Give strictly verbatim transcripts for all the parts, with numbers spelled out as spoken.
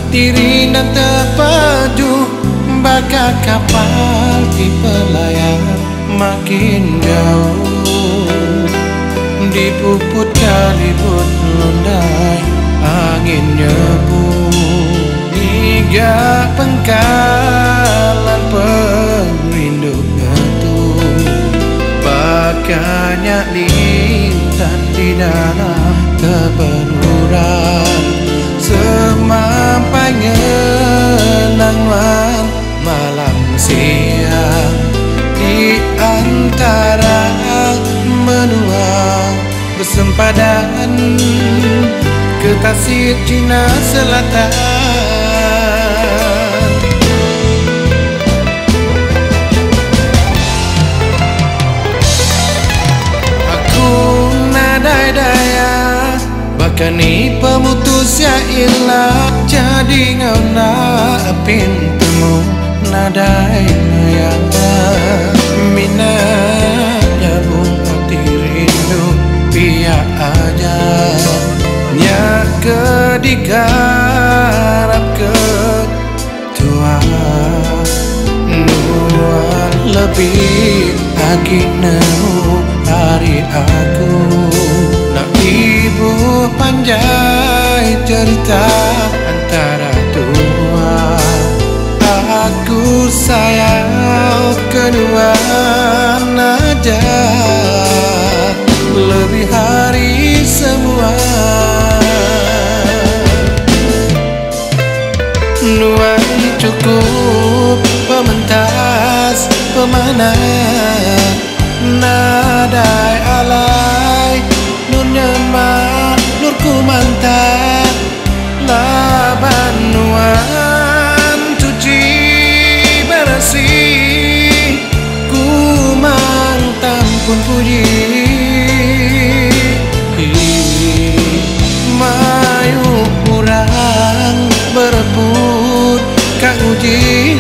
Tiri dan terpadu bakal kapal di pelayar makin jauh. Dipuput kaliput londai angin nyebu, hingga pengkalan perindu ngetung. Bakanya lintang di dalam kebenuran, semampai ngenang malam siang. Di antara menua bersempadan ke Tasik Cina Selatan. Aku nadai daya bakani pemutus ya ilah, jadi ngana pintumu nadai daya. Minatnya bunga rindu pihak aja nya kedigarap ke tua nuan lebih lagi nemu hari aku nak ibu panjai cerita antara tua. Aku sayang kedua aja lebih hari semua. Nuan cukup pementas pemana nadai alai nur nyemak nur kumantap laban nuan cuci bersih kumang tampun puji. Mayu kurang berebut kang uji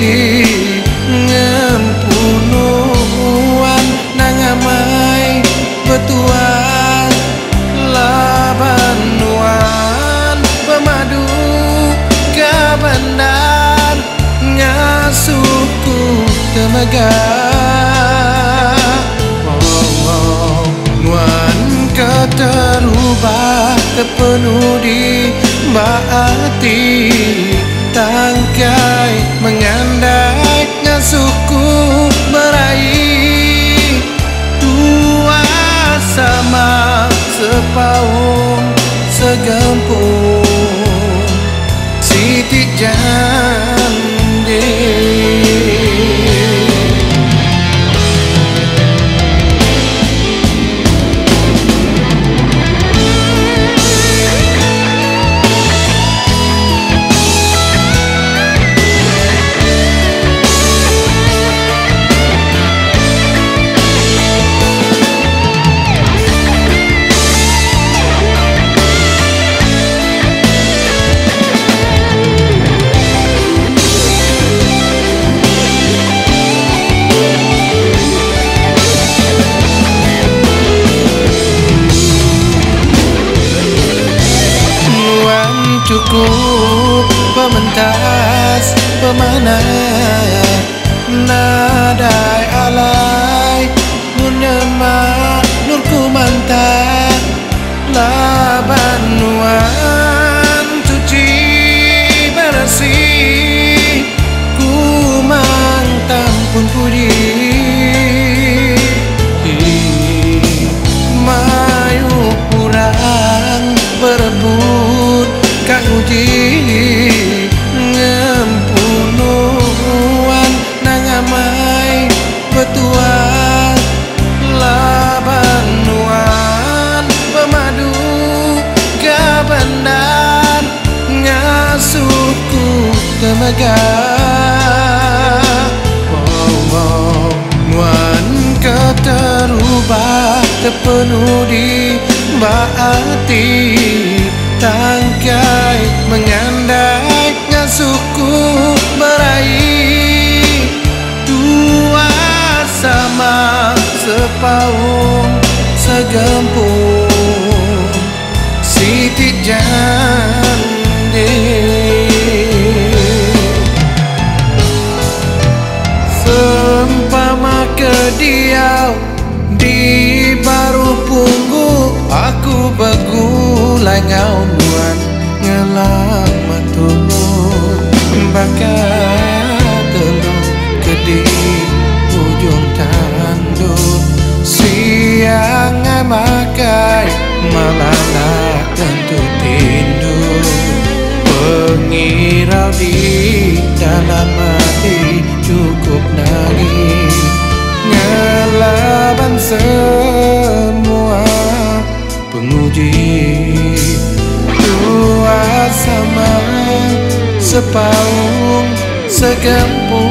ngempunuan nangamai betuan laban nuan pemadu kabandar ngasuku temegah. Oh, oh, nuan keterubah terpenuh di hati, tangkai mengandai ngasuku meraih dua sama sepaung segempung Siti Jandi. Cukup pementas pemana nadai alai nur nyemak nur kumantap laban nuan cuci bersih kumang tampun puji. Mayu kurang berebut kang uji ngempunuan nangamai betuan laban nuan pemadu kabandar ngasuku temegah. Oh, oh, nuan keterubah terpenuh di hati, tangkai mengandai ngasuku meraih dua sama sepaung segempung Siti Jandi. diau di baru punggu aku begulai ngau muan ngelamat tulung bakal telung kedi ujung tanduk siang ngai makai malala tentu tindu pengirau di dalam hati cukup nangis ngelaban semua penguji dua sama sepaung segempur